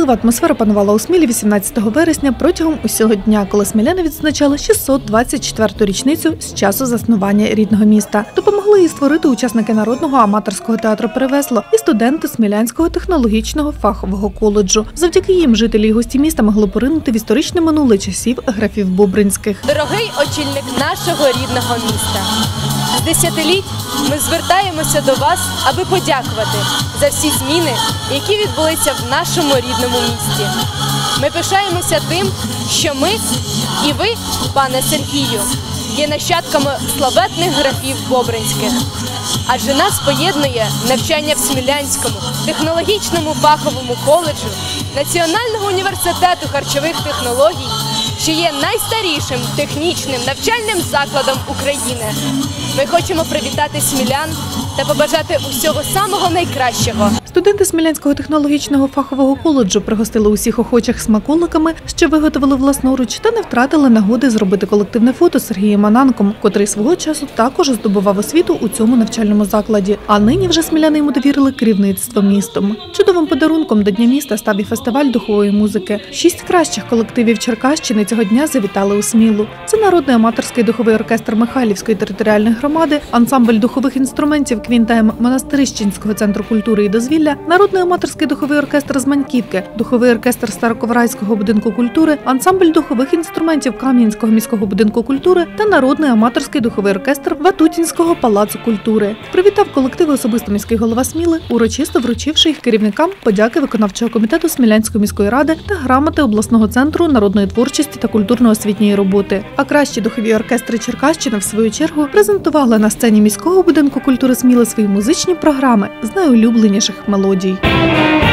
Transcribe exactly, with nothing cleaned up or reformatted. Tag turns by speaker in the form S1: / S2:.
S1: Особлива атмосфера панувала у Смілі вісімнадцятого вересня протягом усього дня, коли сміляни відзначали шістсот двадцять четверту річницю з часу заснування рідного міста. Допомогли її створити учасники Народного аматорського театру «Перевесло» і студенти Смілянського технологічного фахового коледжу. Завдяки їм жителі і гості міста могли поринути в історичне минуле часів графів Бобринських.
S2: Дорогий очільник нашого рідного міста, з десятиліть ми звертаємося до вас, аби подякувати за всі зміни, які відбулися в нашому рідному місті. Ми пишаємося тим, що ми і ви, пане Сергію, є нащадками славетних графів Бобринських. Адже нас поєднує навчання в Смілянському технологічному фаховому коледжу Національного університету харчових технологій, що є найстарішим технічним навчальним закладом України. Ми хочемо привітати смілян та побажати усього самого найкращого.
S1: Студенти Смілянського технологічного фахового коледжу пригостили усіх охочих смаколиками, що виготовили власноруч, та не втратили нагоди зробити колективне фото з Сергієм Ананком, котрий свого часу також здобував освіту у цьому навчальному закладі. А нині вже сміляни йому довірили керівництво містом. Чудовим подарунком до Дня міста став і фестиваль духової музики. Шість кращих колективів Черкащини цього дня завітали у Смілу. Це Народний аматорський духовий оркестр Михайлівської територіальної громади, ансамбль духових інструментів Квінтем Монастирищенського центру культури і дозвілля, Народний аматорський духовий оркестр з Маньківки, духовий оркестр Староковрайського будинку культури, ансамбль духових інструментів Кам'янського міського будинку культури та Народний аматорський духовий оркестр Ватутінського палацу культури. Привітав колективи особисто міський голова Сміли, урочисто вручивши їх керівникам подяки виконавчого комітету Смілянської міської ради та грамоти обласного центру народної творчості та культурно-освітньої роботи. А кращі духові оркестри Черкащини, в свою чергу, презентували на сцені міського будинку культури Сміли свої музичні програми з найулюбленіших мелодій.